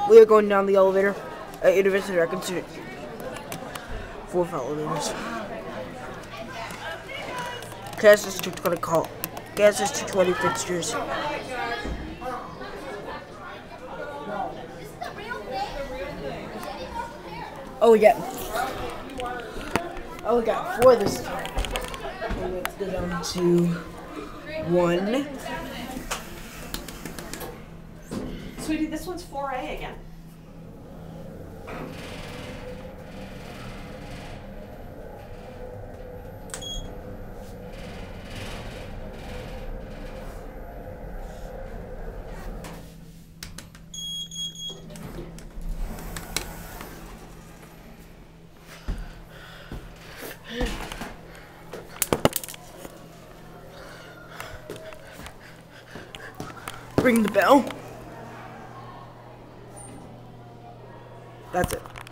We are going down the elevator at University of Akron Student. 4 elevators. KSS 220 call. KSS 220 fixtures. Oh, we got 4 this time. And let's go down to 1. Sweetie, this one's 4A again. Ring the bell. That's it.